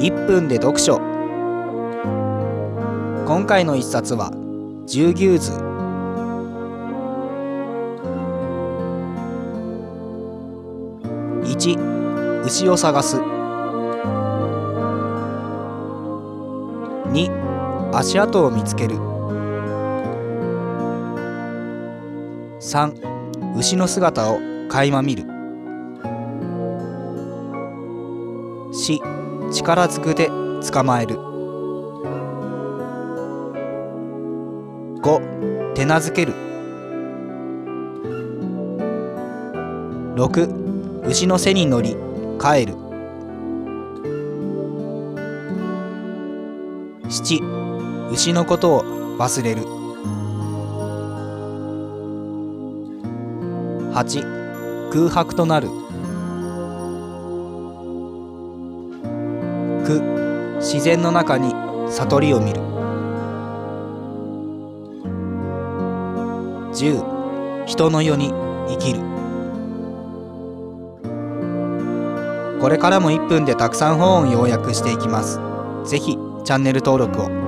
1分で読書。今回の一冊は十牛図。1、牛を探す。2、足跡を見つける。3、牛の姿を垣間見る。4、力ずくで捕まえる。5、手なずける。6、牛の背に乗り帰る。7、牛のことを忘れる。8、空白となる。9、自然の中に悟りを見る。10、人の世に生きる。これからも1分でたくさん本を要約していきます。ぜひチャンネル登録を。